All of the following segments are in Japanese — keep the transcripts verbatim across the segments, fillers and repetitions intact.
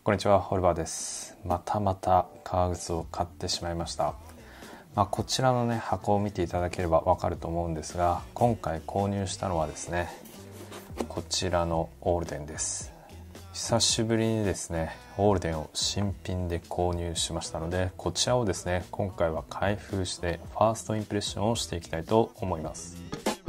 こんにちは、ホルバーです。またまた革靴を買ってしまいました。まあ、こちらのね箱を見ていただければわかると思うんですが、今回購入したのはですね、こちらのオールデンです。久しぶりにですねオールデンを新品で購入しましたので、こちらをですね今回は開封してファーストインプレッションをしていきたいと思います。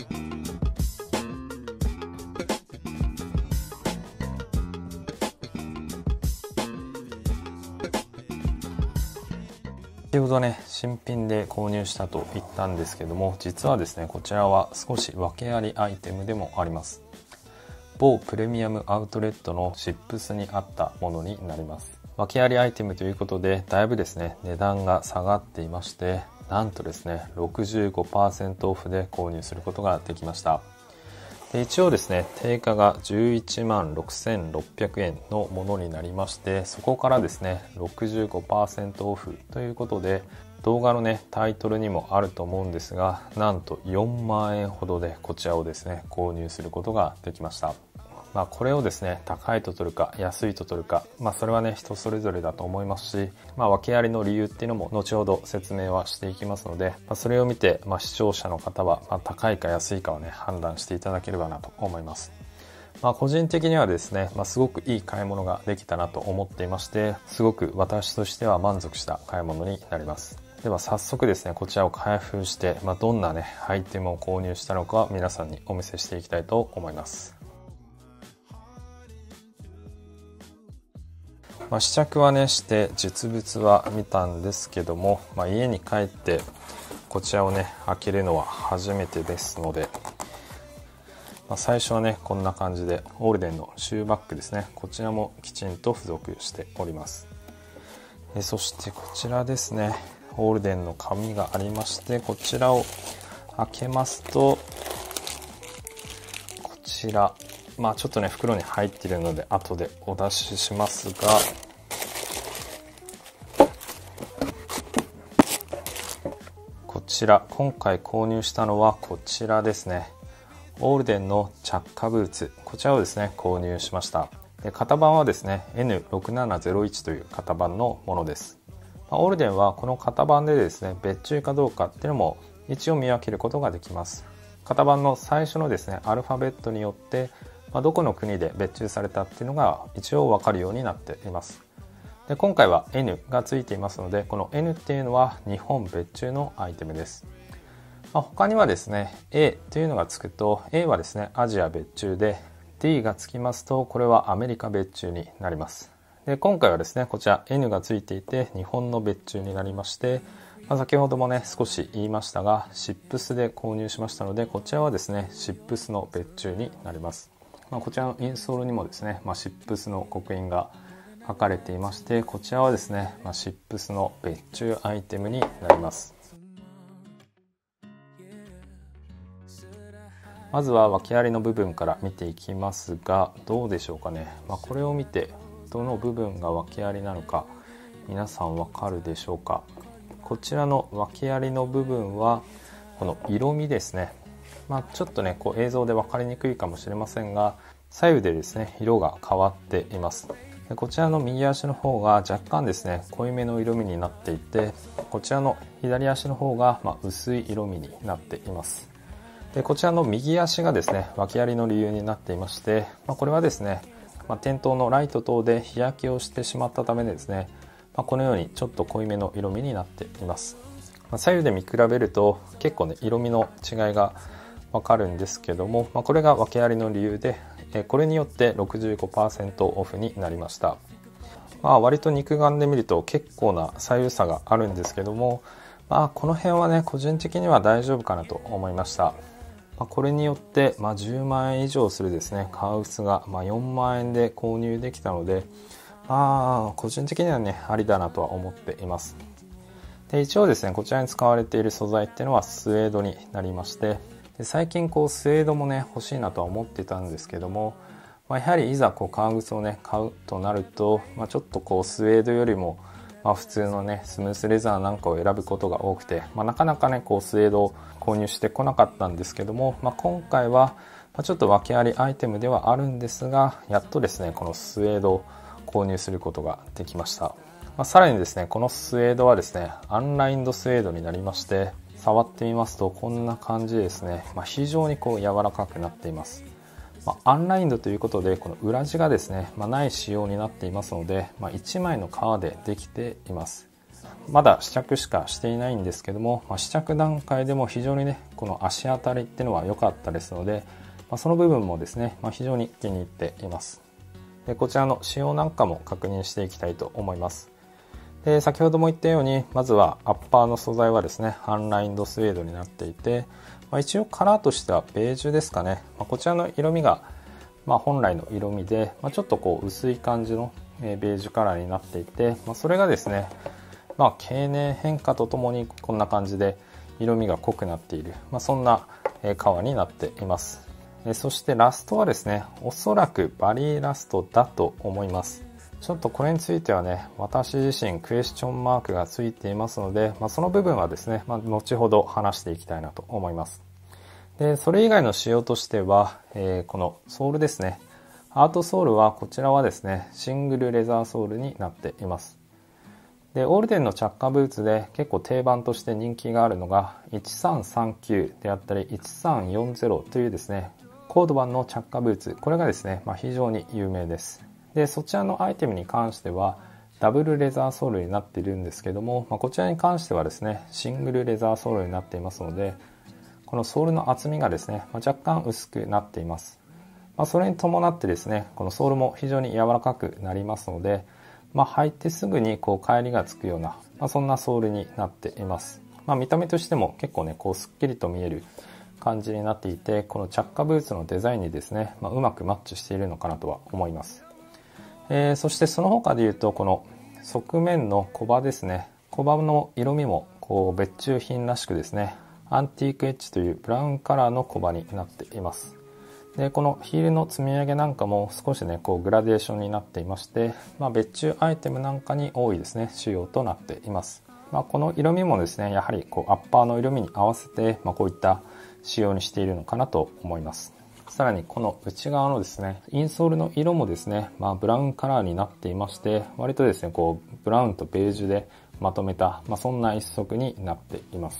先ほどね新品で購入したと言ったんですけども、実はですねこちらは少し訳ありアイテムでもあります。某プレミアムアウトレットのシップスにあったものになります。訳ありアイテムということでだいぶですね値段が下がっていまして、なんとですね ろくじゅうごパーセント オフで購入することができました。で一応ですね定価がじゅういちまんろくせんろっぴゃくえんのものになりまして、そこからですね ろくじゅうごパーセント オフということで、動画のねタイトルにもあると思うんですが、なんとよんまんえんほどでこちらをですね購入することができました。まあ、これをですね高いと取るか安いと取るか、まあ、それはね人それぞれだと思いますし、まあ、訳ありの理由っていうのも後ほど説明はしていきますので、まあ、それを見て、まあ、視聴者の方は、まあ、高いか安いかをね判断していただければなと思います。まあ、個人的にはですね、まあ、すごくいい買い物ができたなと思っていまして、すごく私としては満足した買い物になります。では早速ですねこちらを開封して、まあ、どんなねアイテムを購入したのか皆さんにお見せしていきたいと思います。まあ、試着はねして実物は見たんですけども、まあ、家に帰ってこちらをね開けるのは初めてですので、まあ、最初はねこんな感じでオールデンのシューバッグですね、こちらもきちんと付属しております。えそしてこちらですね、オールデンの紙がありまして、こちらを開けますとこちら、まあちょっとね袋に入っているので後でお出ししますが、こちら今回購入したのはこちらですね、オールデンの着火ブーツ、こちらをですね購入しました。で型番はですね エヌろくななゼロいち という型番のものです。オールデンはこの型番でですね別注かどうかっていうのも一応見分けることができます。型番の最初のですねアルファベットによってまあ、どこの国で別注されたっていうのが一応分かるようになっています。で今回は エヌ がついていますので、この エヌ っていうのは日本別注のアイテムです。まあ、他にはですね エー というのがつくと エー はですねアジア別注で、 ディー がつきますとこれはアメリカ別注になります。で今回はですねこちら エヌ がついていて日本の別注になりまして、まあ、先ほどもね少し言いましたがシップスで購入しましたので、こちらはですねシップスの別注になります。まあ、こちらのインソールにもですね、まあ、シップスの刻印が書かれていまして、こちらはですね、まあ、シップスの別注アイテムになります。まずは訳ありの部分から見ていきますが、どうでしょうかね。まあ、これを見てどの部分が訳ありなのか皆さんわかるでしょうか。こちらの訳ありの部分はこの色味ですね。まあ、ちょっとねこう映像で分かりにくいかもしれませんが、左右でですね色が変わっています。でこちらの右足の方が若干ですね濃いめの色味になっていて、こちらの左足の方がまあ薄い色味になっています。でこちらの右足がですね訳ありの理由になっていまして、まあ、これはですね、まあ、店頭のライト等で日焼けをしてしまったためでですね、まあ、このようにちょっと濃いめの色味になっています。まあ、左右で見比べると結構ね色味の違いがわかるんですけども、まあ、これが訳ありの理由で、これによって ろくじゅうごパーセント オフになりました。まあ、割と肉眼で見ると結構な左右差があるんですけども、まあ、この辺はね個人的には大丈夫かなと思いました。まあ、これによって、まあ、じゅうまんえん以上するですね革靴が、まあ、よんまんえんで購入できたので、まあ、個人的にはねありだなとは思っています。で一応ですねこちらに使われている素材っていうのはスウェードになりまして、で最近こうスウェードもね欲しいなとは思ってたんですけども、まあ、やはりいざこう革靴をね買うとなると、まあ、ちょっとこうスウェードよりもまあ普通のねスムースレザーなんかを選ぶことが多くて、まあ、なかなかねこうスウェードを購入してこなかったんですけども、まあ、今回はちょっと訳ありアイテムではあるんですが、やっとですねこのスウェードを購入することができました。まあ、さらにですね、このスウェードはですね、アンラインドスウェードになりまして、触ってみますとこんな感じでですね、まあ、非常にこう柔らかくなっています。まあ、アンラインドということでこの裏地がですね、まあ、ない仕様になっていますので、まあ、いちまいの革でできています。まだ試着しかしていないんですけども、まあ、試着段階でも非常にねこの足当たりっていうのは良かったですので、まあ、その部分もですね、まあ、非常に気に入っています。でこちらの仕様なんかも確認していきたいと思います。で先ほども言ったように、まずはアッパーの素材はですねアンラインドスウェードになっていて、まあ、一応カラーとしてはベージュですかね。まあ、こちらの色味が、まあ、本来の色味で、まあ、ちょっとこう薄い感じのベージュカラーになっていて、まあ、それがですね、まあ、経年変化とともにこんな感じで色味が濃くなっている、まあ、そんな革になっています。そしてラストはですね、おそらくバリーラストだと思います。ちょっとこれについてはね、私自身クエスチョンマークがついていますので、まあ、その部分はですね、まあ、後ほど話していきたいなと思います。でそれ以外の仕様としては、えー、このソールですね。アートソールはこちらはですね、シングルレザーソールになっています。でオールデンの着火ブーツで結構定番として人気があるのがいちさんさんきゅうであったりいちさんよんゼロというですね、コード版の着火ブーツ、これがですね、まあ、非常に有名です。でそちらのアイテムに関してはダブルレザーソールになっているんですけども、まあ、こちらに関してはですねシングルレザーソールになっていますので、このソールの厚みがですね、まあ、若干薄くなっています。まあ、それに伴ってですね、このソールも非常に柔らかくなりますので、まあ、履いてすぐにこう帰りがつくような、まあ、そんなソールになっています。まあ、見た目としても結構ねこうすっきりと見える感じになっていて、この着火ブーツのデザインにですね、まあ、うまくマッチしているのかなとは思います。えー、そしてその他でいうと、この側面のコバですね、コバの色味もこう別注品らしくですね、アンティークエッジというブラウンカラーのコバになっています。でこのヒールの積み上げなんかも少しねこうグラデーションになっていまして、まあ、別注アイテムなんかに多いですね仕様となっています。まあ、この色味もですねやはりこうアッパーの色味に合わせて、まあ、こういった仕様にしているのかなと思います。さらにこの内側のですねインソールの色もですね、まあ、ブラウンカラーになっていまして、割とですねこうブラウンとベージュでまとめた、まあ、そんな一足になっています。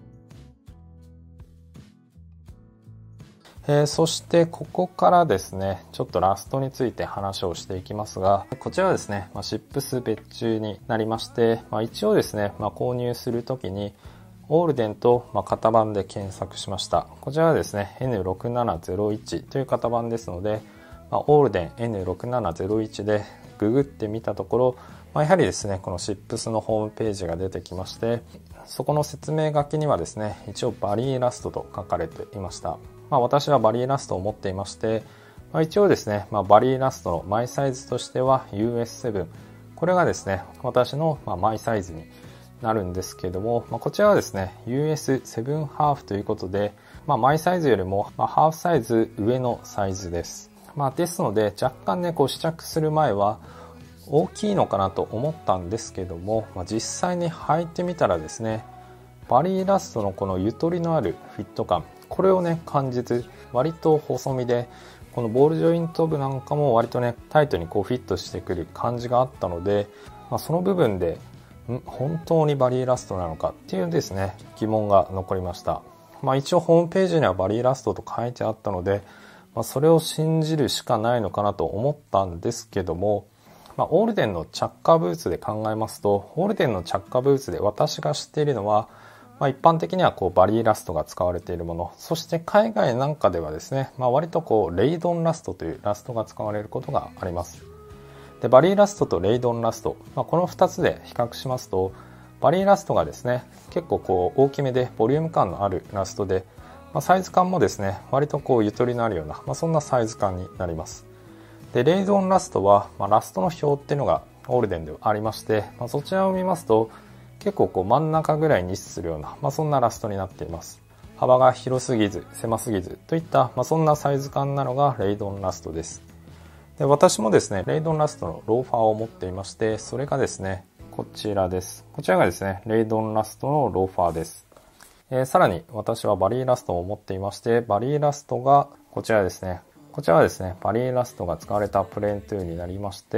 えー、そしてここからですねちょっとラストについて話をしていきますが、こちらはですね、まあ、シップス別注になりまして、まあ、一応ですね、まあ、購入するときにオールデンと、まあ、型番で検索しました。こちらはですね エヌろくななゼロいち という型番ですので、まあ、オールデン エヌろくななゼロいち でググってみたところ、まあ、やはりですねこのシップスのホームページが出てきまして、そこの説明書きにはですね一応バリーラストと書かれていました。まあ、私はバリーラストを持っていまして、まあ、一応ですね、まあ、バリーラストのマイサイズとしては ユーエスセブン、 これがですね私のまあマイサイズになるんですけれども、まあ、こちらはですね ユーエスセブン ハーフということで、まあ、マイサイズよりもまあハーフサイズ上のサイズです。まあ、ですので若干ねこう試着する前は大きいのかなと思ったんですけども、まあ、実際に履いてみたらですね、バリーラストのこのゆとりのあるフィット感、これをね感じず、割と細身でこのボールジョイント部なんかも割とねタイトにこうフィットしてくる感じがあったので、まあ、その部分でん本当にバリーラストなのかっていうですね疑問が残りました。まあ、一応ホームページにはバリーラストと書いてあったので、まあ、それを信じるしかないのかなと思ったんですけども、まあ、オールデンの着火ブーツで考えますと、オールデンの着火ブーツで私が知っているのは、まあ、一般的にはこうバリーラストが使われているもの、そして海外なんかではですね、まあ、割とこうレイドンラストというラストが使われることがあります。でバリーラストとレイドンラスト、まあ、このふたつで比較しますと、バリーラストがですね結構こう大きめでボリューム感のあるラストで、まあ、サイズ感もですね割とこうゆとりのあるような、まあ、そんなサイズ感になります。でレイドンラストは、まあ、ラストの表っていうのがオールデンではありまして、まあ、そちらを見ますと結構こう真ん中ぐらいに位置するような、まあ、そんなラストになっています。幅が広すぎず狭すぎずといった、まあ、そんなサイズ感なのがレイドンラストです。で私もですねレイドンラストのローファーを持っていまして、それがですねこちらです。こちらがですねレイドンラストのローファーです。えー、さらに私はバリーラストを持っていまして、バリーラストがこちらですね。こちらはですねバリーラストが使われたプレーントゥーになりまして、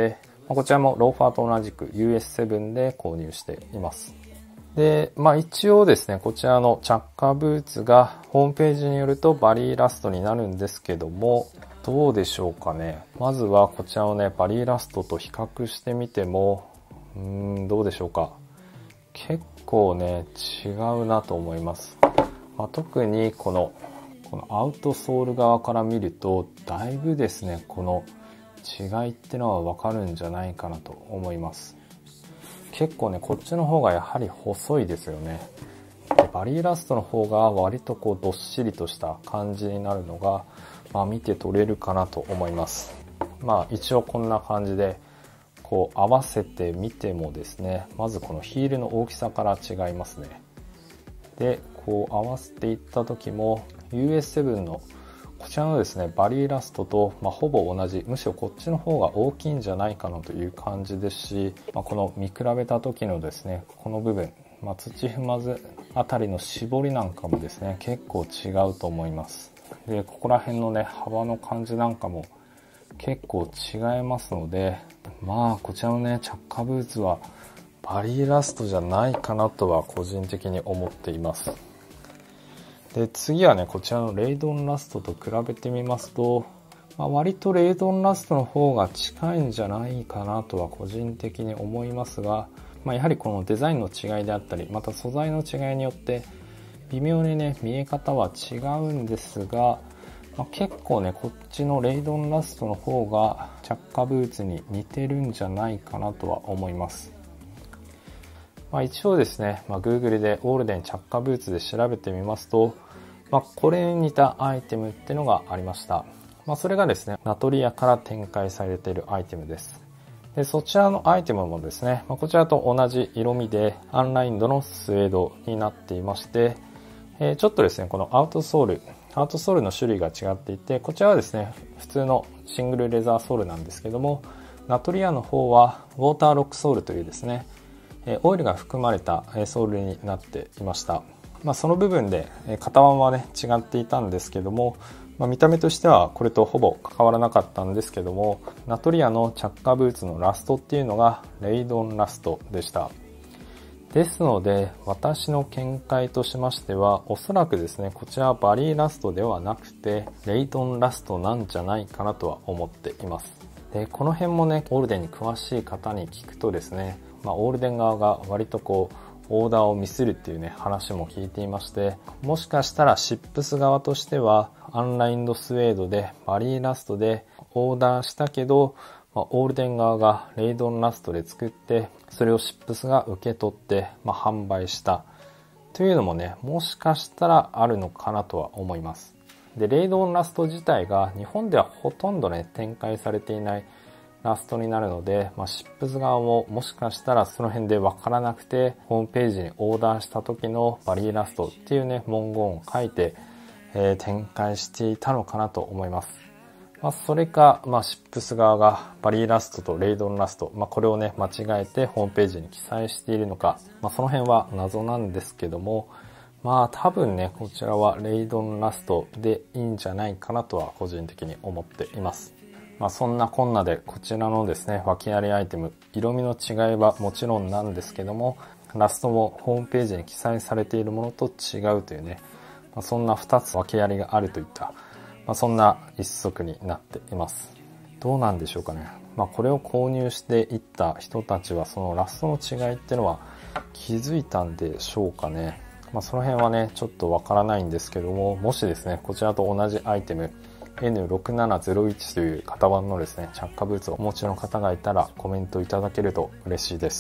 こちらもローファーと同じく ユーエスセブン で購入しています。で、まあ一応ですね、こちらのチャッカーブーツがホームページによるとバリーラストになるんですけども、どうでしょうかね。まずはこちらをね、バリーラストと比較してみても、うーん、どうでしょうか。結構ね、違うなと思います。まあ、特にこの、このアウトソール側から見ると、だいぶですね、この違いってのはわかるんじゃないかなと思います。結構ね、こっちの方がやはり細いですよね。でバリーラストの方が割とこうどっしりとした感じになるのが、まあ見て取れるかなと思います。まあ一応こんな感じで、こう合わせてみてもですね、まずこのヒールの大きさから違いますね。で、こう合わせていった時も ユーエスセブン のこちらのですね、バリーラストと、まあ、ほぼ同じ、むしろこっちの方が大きいんじゃないかなという感じですし、まあ、この見比べた時のですね、この部分、まあ、土踏まずあたりの絞りなんかもですね、結構違うと思います。で、ここら辺のね、幅の感じなんかも結構違いますので、まあこちらのね、チャッカブーツはバリーラストじゃないかなとは個人的に思っています。で、次はね、こちらのレイドンラストと比べてみますと、まあ、割とレイドンラストの方が近いんじゃないかなとは個人的に思いますが、まあ、やはりこのデザインの違いであったり、また素材の違いによって微妙にね、見え方は違うんですが、まあ、結構ね、こっちのレイドンラストの方がチャッカブーツに似てるんじゃないかなとは思います。まあ、一応ですね、まあ、Google でオールデンチャッカブーツで調べてみますと、まあ、これに似たアイテムってのがありました。まあ、それがですね、ナトリアから展開されているアイテムです。で、そちらのアイテムもですね、まあ、こちらと同じ色味でアンラインドのスウェードになっていまして、えー、ちょっとですね、このアウトソール、アウトソールの種類が違っていて、こちらはですね、普通のシングルレザーソールなんですけども、ナトリアの方はウォーターロックソールというですね、オイルが含まれたソールになっていました。まあ、その部分で型番はね違っていたんですけども、まあ、見た目としてはこれとほぼ関わらなかったんですけども、ナトリアのチャッカブーツのラストっていうのがレイドンラストでした。ですので私の見解としましては、おそらくですね、こちらはバリーラストではなくてレイドンラストなんじゃないかなとは思っています。で、この辺もね、オールデンに詳しい方に聞くとですね、まあ、オールデン側が割とこうオーダーをミスるっていうね話も聞いていまして、もしかしたらシップス側としてはアンラインドスウェードでバリーラストでオーダーしたけど、まあ、オールデン側がレイドンラストで作って、それをシップスが受け取って、まあ、販売したというのもね、もしかしたらあるのかなとは思います。で、レイドンラスト自体が日本ではほとんどね展開されていないラストになるので、まあ、シップス側ももしかしたらその辺で分からなくて、ホームページにオーダーした時のバリーラストっていうね文言を書いて、えー、展開していたのかなと思います。まあ、それか、まあ、シップス側がバリーラストとレイドンラスト、まあ、これをね間違えてホームページに記載しているのか、まあ、その辺は謎なんですけども、まあ多分ねこちらはレイドンラストでいいんじゃないかなとは個人的に思っています。まあ、そんなこんなでこちらのですね訳ありアイテム、色味の違いはもちろんなんですけども、ラストもホームページに記載されているものと違うというね、まあ、そんなふたつ訳ありがあるといった、まあ、そんな一足になっています。どうなんでしょうかね。まあ、これを購入していった人たちはそのラストの違いっていうのは気づいたんでしょうかね。まあ、その辺はねちょっとわからないんですけども、もしですねこちらと同じアイテムエヌろくななゼロいち という型番のですねチャッカブーツをお持ちの方がいたらコメントいただけると嬉しいです。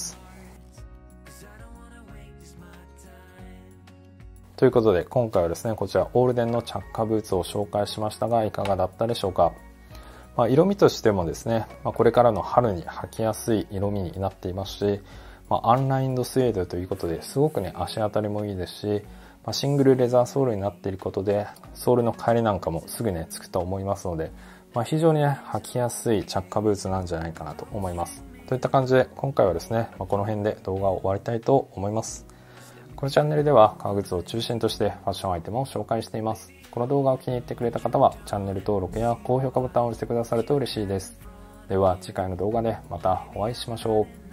ということで今回はですねこちらオールデンのチャッカブーツを紹介しましたが、いかがだったでしょうか。まあ、色味としてもですね、まあ、これからの春に履きやすい色味になっていますし、まあ、アンラインドスウェードということですごくね足当たりもいいですし、まあ、シングルレザーソールになっていることでソールの帰りなんかもすぐねつくと思いますので、まあ、非常にね履きやすいチャッカブーツなんじゃないかなと思います。といった感じで今回はですね、まあ、この辺で動画を終わりたいと思います。このチャンネルでは革靴を中心としてファッションアイテムを紹介しています。この動画を気に入ってくれた方はチャンネル登録や高評価ボタンを押してくださると嬉しいです。 では次回の動画でまたお会いしましょう。